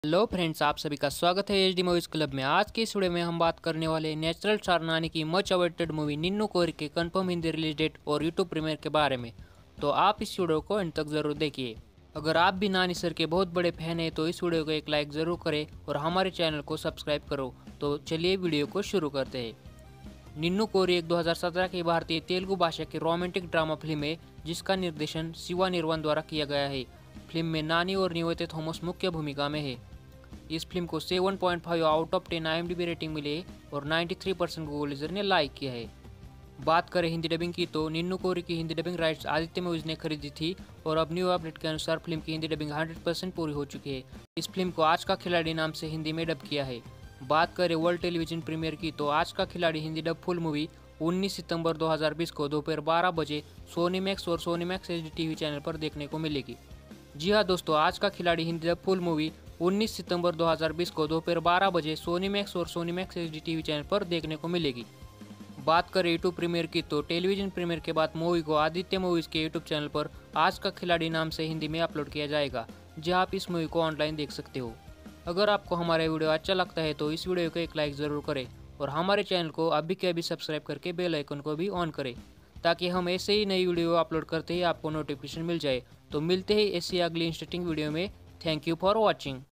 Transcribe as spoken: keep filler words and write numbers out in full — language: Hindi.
हेलो फ्रेंड्स, आप सभी का स्वागत है एच डी मूवीज क्लब में। आज की इस वीडियो में हम बात करने वाले हैं नेचुरल स्टार नानी की much awaited movie Ninnu Kori के कंफर्म हिंदी रिलीज डेट और यूट्यूब प्रीमियर के बारे में। तो आप इस वीडियो को अंत तक जरूर देखिए। अगर आप भी नानी सर के बहुत बड़े फैन हैं तो इस वीडियो को एक लाइक ज़रूर करें और हमारे चैनल को सब्सक्राइब करो। तो चलिए वीडियो को शुरू करते हैं। निन्नू कोरी एक दो हज़ार सत्रह की भारतीय तेलुगु भाषा की रोमांटिक ड्रामा फिल्म है जिसका निर्देशन शिवा निर्वाण द्वारा किया गया है। फिल्म में नानी और निवेदिता थॉमस मुख्य भूमिका में है। इस फिल्म को सात पॉइंट पाँच आउट ऑफ दस आईएमडीबी रेटिंग मिली है और तिरानवे परसेंट गूगल यूजर ने लाइक किया है। बात करें हिंदी डबिंग की तो निन्नू कोरी की Hindi dubbing rights Aditya Movies ने खरीदी थी और अब न्यू अपडेट के अनुसार फिल्म की हिंदी डबिंग सौ परसेंट पूरी हो चुकी है। इस फिल्म को आज का खिलाड़ी नाम से हिंदी में डब किया है। बात करें वर्ल्ड टेलीविजन प्रीमियर की तो आज का खिलाड़ी हिंदी डब फुल मूवी उन्नीस सितंबर दो हज़ार बीस को दोपहर बारह बजे सोनी मैक्स और Sony Max H D TV channel पर देखने को मिलेगी। जी हाँ दोस्तों, आज का खिलाड़ी हिंदी डब फुल मूवी उन्नीस सितंबर दो हज़ार बीस को दोपहर बारह बजे सोनी मैक्स और Sony Max H D TV channel पर देखने को मिलेगी। बात करें यूट्यूब प्रीमियर की तो टेलीविजन प्रीमियर के बाद मूवी को आदित्य मूवीज के यूट्यूब चैनल पर आज का खिलाड़ी नाम से हिंदी में अपलोड किया जाएगा, जहां आप इस मूवी को ऑनलाइन देख सकते हो। अगर आपको हमारा वीडियो अच्छा लगता है तो इस वीडियो को एक लाइक ज़रूर करें और हमारे चैनल को अभी के अभी सब्सक्राइब करके बेल आइकन को भी ऑन करें ताकि हम ऐसे ही नई वीडियो अपलोड करते ही आपको नोटिफिकेशन मिल जाए। तो मिलते हैं ऐसी अगली इंटरेस्टिंग वीडियो में। Thank you for watching.